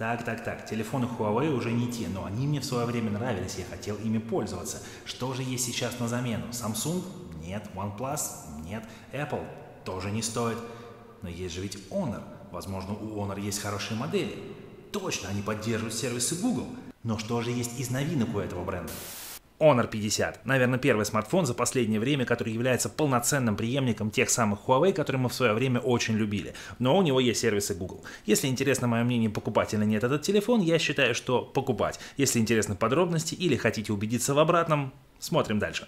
Так, телефоны Huawei уже не те, но они мне в свое время нравились, я хотел ими пользоваться. Что же есть сейчас на замену? Samsung? Нет. OnePlus? Нет. Apple? Тоже не стоит. Но есть же ведь Honor. Возможно, у Honor есть хорошие модели. Точно, они поддерживают сервисы Google. Но что же есть из новинок у этого бренда? Honor 50. Наверное, первый смартфон за последнее время, который является полноценным преемником тех самых Huawei, которые мы в свое время очень любили. Но у него есть сервисы Google. Если интересно мое мнение, покупать или нет этот телефон, я считаю, что покупать. Если интересны подробности или хотите убедиться в обратном, смотрим дальше.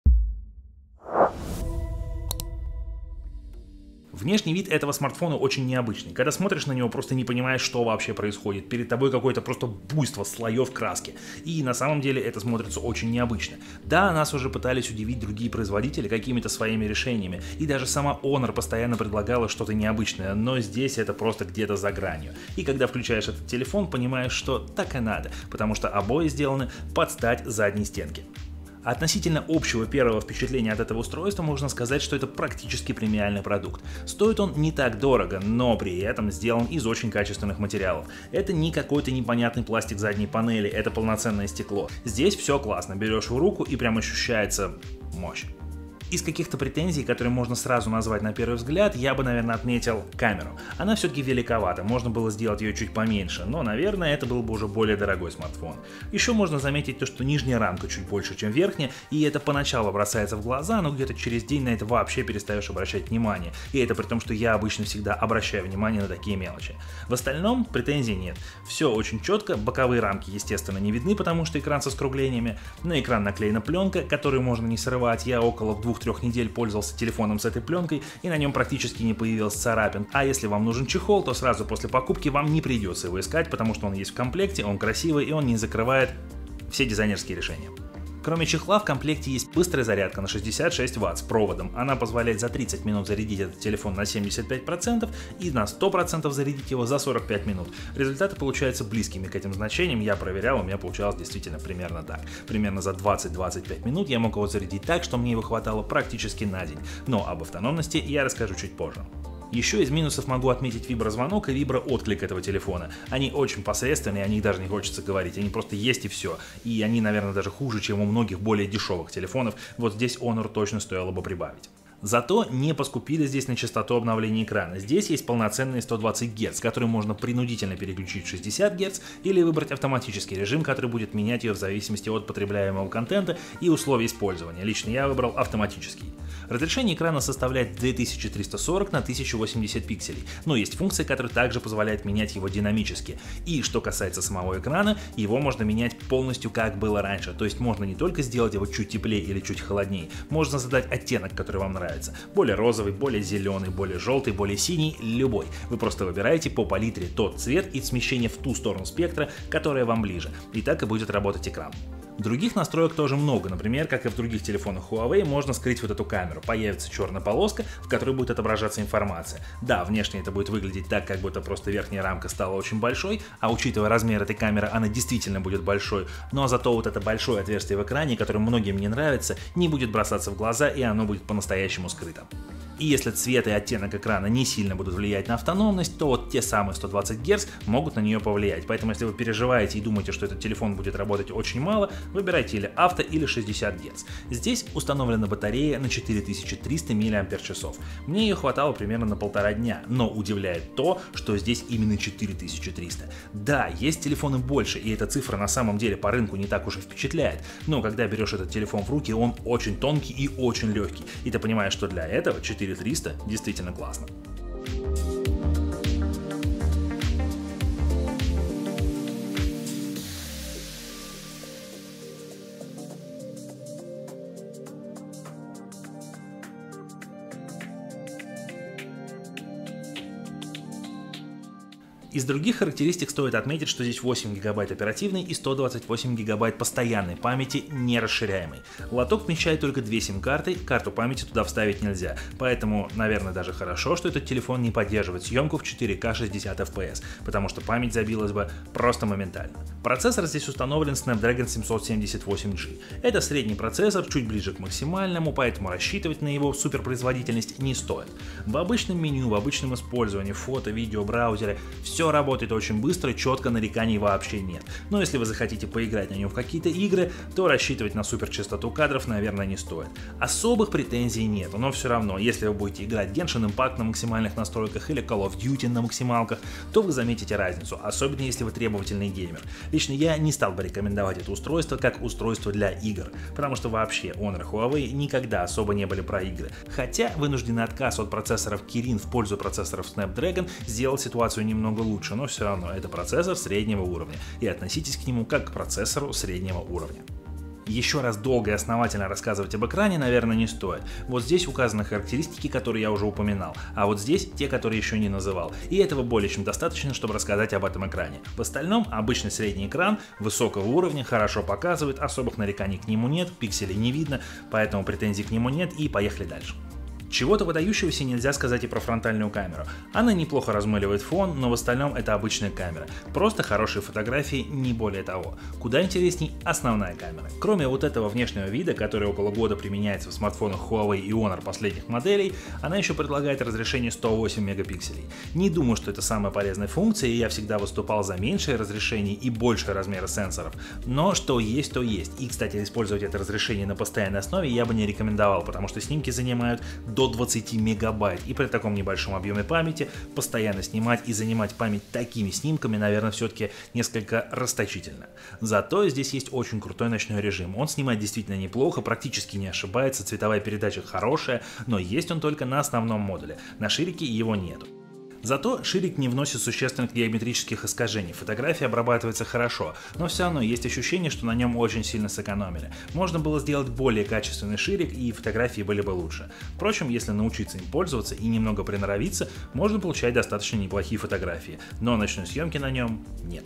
Внешний вид этого смартфона очень необычный. Когда смотришь на него, просто не понимаешь, что вообще происходит. Перед тобой какое-то просто буйство слоев краски. И на самом деле это смотрится очень необычно. Да, нас уже пытались удивить другие производители какими-то своими решениями. И даже сама Honor постоянно предлагала что-то необычное. Но здесь это просто где-то за гранью. И когда включаешь этот телефон, понимаешь, что так и надо. Потому что обои сделаны под стать задней стенки. Относительно общего первого впечатления от этого устройства можно сказать, что это практически премиальный продукт. Стоит он не так дорого, но при этом сделан из очень качественных материалов. Это не какой-то непонятный пластик задней панели, это полноценное стекло. Здесь все классно, берешь в руку и прям ощущается мощь. Из каких-то претензий, которые можно сразу назвать на первый взгляд, я бы, наверное, отметил камеру. Она все-таки великовата, можно было сделать ее чуть поменьше, но, наверное, это был бы уже более дорогой смартфон. Еще можно заметить то, что нижняя рамка чуть больше, чем верхняя, и это поначалу бросается в глаза, но где-то через день на это вообще перестаешь обращать внимание. И это при том, что я обычно всегда обращаю внимание на такие мелочи. В остальном претензий нет. Все очень четко, боковые рамки, естественно, не видны, потому что экран со скруглениями. На экран наклеена пленка, которую можно не срывать. Я около 2-3 недель пользовался телефоном с этой пленкой, и на нем практически не появилось царапин. А если вам нужен чехол, то сразу после покупки вам не придется его искать, потому что он есть в комплекте, он красивый и он не закрывает все дизайнерские решения. Кроме чехла в комплекте есть быстрая зарядка на 66 Вт с проводом. Она позволяет за 30 минут зарядить этот телефон на 75% и на 100% зарядить его за 45 минут. Результаты получаются близкими к этим значениям. Я проверял, у меня получалось действительно примерно так. Примерно за 20-25 минут я мог его зарядить так, что мне его хватало практически на день. Но об автономности я расскажу чуть позже. Еще из минусов могу отметить виброзвонок и виброотклик этого телефона. Они очень посредственные, о них даже не хочется говорить, они просто есть и все. И они, наверное, даже хуже, чем у многих более дешевых телефонов. Вот здесь Honor точно стоило бы прибавить. Зато не поскупили здесь на частоту обновления экрана. Здесь есть полноценные 120 Гц, которые можно принудительно переключить в 60 Гц или выбрать автоматический режим, который будет менять ее в зависимости от потребляемого контента и условий использования. Лично я выбрал автоматический. Разрешение экрана составляет 2340 на 1080 пикселей, но есть функция, которая также позволяет менять его динамически. И что касается самого экрана, его можно менять полностью как было раньше, то есть можно не только сделать его чуть теплее или чуть холоднее, можно задать оттенок, который вам нравится. Более розовый, более зеленый, более желтый, более синий, любой. Вы просто выбираете по палитре тот цвет и смещение в ту сторону спектра, которая вам ближе. И так и будет работать экран. Других настроек тоже много, например, как и в других телефонах Huawei, можно скрыть вот эту камеру. Появится черная полоска, в которой будет отображаться информация. Да, внешне это будет выглядеть так, как будто просто верхняя рамка стала очень большой, а учитывая размер этой камеры, она действительно будет большой, но зато вот это большое отверстие в экране, которое многим не нравится, не будет бросаться в глаза, и оно будет по-настоящему скрыто. И если цвет и оттенок экрана не сильно будут влиять на автономность, то вот те самые 120 Гц могут на нее повлиять. Поэтому если вы переживаете и думаете, что этот телефон будет работать очень мало, выбирайте или авто, или 60 Гц. Здесь установлена батарея на 4300 мАч. Мне ее хватало примерно на 1,5 дня, но удивляет то, что здесь именно 4300. Да, есть телефоны больше, и эта цифра на самом деле по рынку не так уж и впечатляет, но когда берешь этот телефон в руки, он очень тонкий и очень легкий, и ты понимаешь, что для этого 4300 действительно классно. Из других характеристик стоит отметить, что здесь 8 ГБ оперативной и 128 ГБ постоянной памяти, не расширяемой. Лоток вмещает только 2 сим-карты, карту памяти туда вставить нельзя, поэтому, наверное, даже хорошо, что этот телефон не поддерживает съемку в 4К 60 FPS, потому что память забилась бы просто моментально. Процессор здесь установлен Snapdragon 778G. Это средний процессор, чуть ближе к максимальному, поэтому рассчитывать на его суперпроизводительность не стоит. В обычном меню, в обычном использовании фото, видео, браузере все Все работает очень быстро, четко, нареканий вообще нет. Но если вы захотите поиграть на нем в какие-то игры, то рассчитывать на супер частоту кадров, наверное, не стоит. Особых претензий нет, но все равно, если вы будете играть Genshin Impact на максимальных настройках или Call of Duty на максималках, то вы заметите разницу, особенно если вы требовательный геймер. Лично я не стал бы рекомендовать это устройство как устройство для игр, потому что вообще Honor и Huawei никогда особо не были про игры. Хотя вынужденный отказ от процессоров Kirin в пользу процессоров Snapdragon сделал ситуацию немного лучше, но все равно это процессор среднего уровня, и относитесь к нему как к процессору среднего уровня. Еще раз долго и основательно рассказывать об экране, наверное, не стоит. Вот здесь указаны характеристики, которые я уже упоминал, а вот здесь те, которые еще не называл. И этого более чем достаточно, чтобы рассказать об этом экране. В остальном, обычный средний экран, высокого уровня, хорошо показывает, особых нареканий к нему нет, пикселей не видно, поэтому претензий к нему нет, и поехали дальше. Чего-то выдающегося нельзя сказать и про фронтальную камеру. Она неплохо размыливает фон, но в остальном это обычная камера. Просто хорошие фотографии, не более того. Куда интересней основная камера. Кроме вот этого внешнего вида, который около года применяется в смартфонах Huawei и Honor последних моделей, она еще предлагает разрешение 108 мегапикселей. Не думаю, что это самая полезная функция, и я всегда выступал за меньшее разрешение и большие размеры сенсоров. Но что есть, то есть. И, кстати, использовать это разрешение на постоянной основе я бы не рекомендовал, потому что снимки занимают до 20 мегабайт, и при таком небольшом объеме памяти постоянно снимать и занимать память такими снимками, наверное, все-таки несколько расточительно. Зато здесь есть очень крутой ночной режим. Он снимает действительно неплохо, практически не ошибается, цветовая передача хорошая, но есть он только на основном модуле. На ширике его нету. Зато ширик не вносит существенных геометрических искажений, фотография обрабатывается хорошо, но все равно есть ощущение, что на нем очень сильно сэкономили. Можно было сделать более качественный ширик, и фотографии были бы лучше. Впрочем, если научиться им пользоваться и немного приноровиться, можно получать достаточно неплохие фотографии, но ночной съемки на нем нет.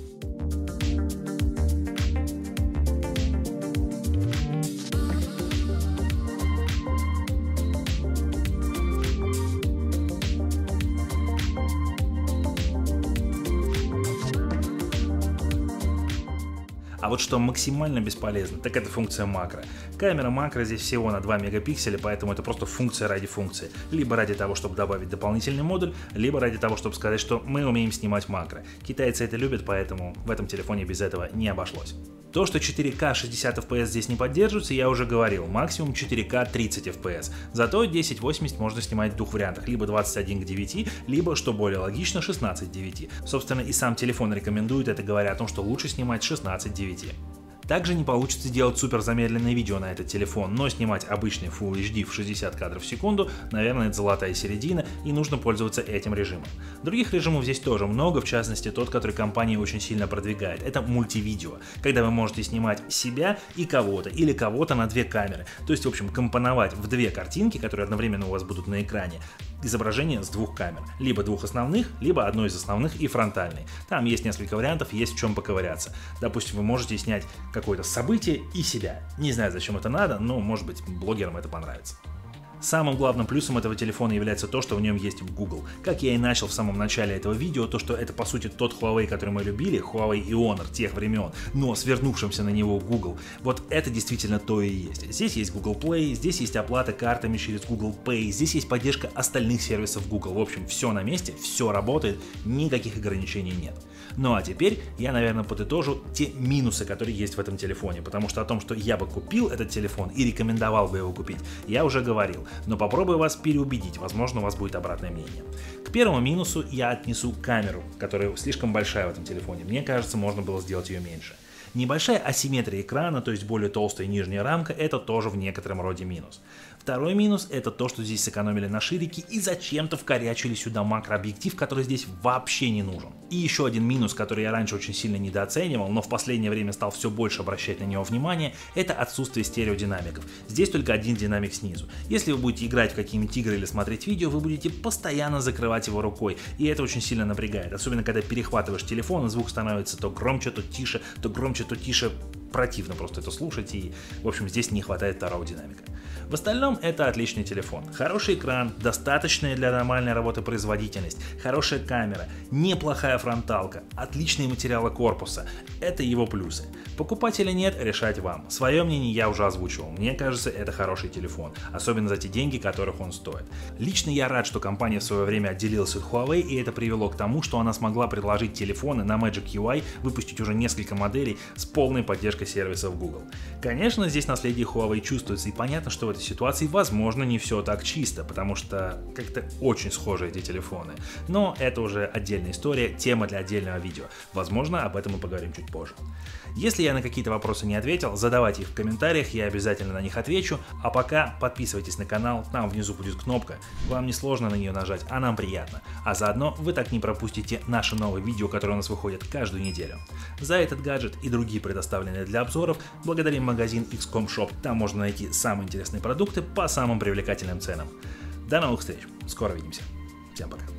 А вот что максимально бесполезно, так это функция макро. Камера макро здесь всего на 2 мегапикселя, поэтому это просто функция ради функции. Либо ради того, чтобы добавить дополнительный модуль, либо ради того, чтобы сказать, что мы умеем снимать макро. Китайцы это любят, поэтому в этом телефоне без этого не обошлось. То, что 4К 60 FPS здесь не поддерживается, я уже говорил, максимум 4К 30 FPS. Зато 1080 можно снимать в двух вариантах, либо 21 к 9, либо, что более логично, 16 к 9. Собственно, и сам телефон рекомендует это, говоря о том, что лучше снимать 16 к 9. Также не получится делать супер замедленное видео на этот телефон, но снимать обычный Full HD в 60 кадров в секунду, наверное, это золотая середина, и нужно пользоваться этим режимом. Других режимов здесь тоже много, в частности тот, который компания очень сильно продвигает. Это мультивидео, когда вы можете снимать себя и кого-то, или кого-то на две камеры. То есть, в общем, компоновать в две картинки, которые одновременно у вас будут на экране, изображение с двух камер. Либо двух основных, либо одной из основных и фронтальной. Там есть несколько вариантов, есть в чем поковыряться. Допустим, вы можете снять какое-то событие и себя. Не знаю, зачем это надо, но, может быть, блогерам это понравится. Самым главным плюсом этого телефона является то, что в нем есть Google. Как я и начал в самом начале этого видео, то что это по сути тот Huawei, который мы любили, Huawei и Honor тех времен, но с вернувшимся на него Google. Вот это действительно то и есть. Здесь есть Google Play, здесь есть оплата картами через Google Pay, здесь есть поддержка остальных сервисов Google. В общем, все на месте, все работает, никаких ограничений нет. Ну а теперь я, наверное, подытожу те минусы, которые есть в этом телефоне, потому что о том, что я бы купил этот телефон и рекомендовал бы его купить, я уже говорил, но попробую вас переубедить, возможно, у вас будет обратное мнение. К первому минусу я отнесу камеру, которая слишком большая в этом телефоне, мне кажется, можно было сделать ее меньше. Небольшая асимметрия экрана, то есть более толстая нижняя рамка, это тоже в некотором роде минус. Второй минус — это то, что здесь сэкономили на ширике и зачем-то вкорячили сюда макрообъектив, который здесь вообще не нужен. И еще один минус, который я раньше очень сильно недооценивал, но в последнее время стал все больше обращать на него внимание, это отсутствие стереодинамиков. Здесь только один динамик снизу. Если вы будете играть в какие-нибудь игры или смотреть видео, вы будете постоянно закрывать его рукой, и это очень сильно напрягает, особенно когда перехватываешь телефон и звук становится то громче, то тише, то громче, то тише. Противно просто это слушать, и, в общем, здесь не хватает второго динамика. В остальном это отличный телефон. Хороший экран, достаточная для нормальной работы производительность, хорошая камера, неплохая фронталка, отличные материалы корпуса. Это его плюсы. Покупать или нет, решать вам. Свое мнение я уже озвучивал. Мне кажется, это хороший телефон, особенно за те деньги, которых он стоит. Лично я рад, что компания в свое время отделилась от Huawei, и это привело к тому, что она смогла предложить телефоны на Magic UI, выпустить уже несколько моделей с полной поддержкой сервисов Google. Конечно, здесь наследие Huawei чувствуется, и понятно, что в этой ситуации возможно не все так чисто, потому что как-то очень схожи эти телефоны. Но это уже отдельная история, тема для отдельного видео. Возможно, об этом мы поговорим чуть позже. Если я на какие-то вопросы не ответил, задавайте их в комментариях, я обязательно на них отвечу. А пока подписывайтесь на канал, там внизу будет кнопка. Вам не сложно на нее нажать, а нам приятно. А заодно вы так не пропустите наши новые видео, которые у нас выходят каждую неделю. За этот гаджет и другие предоставленные для обзоров благодарим магазин XCOM Shop. Там можно найти самые интересные продукты по самым привлекательным ценам. До новых встреч, скоро увидимся. Всем пока.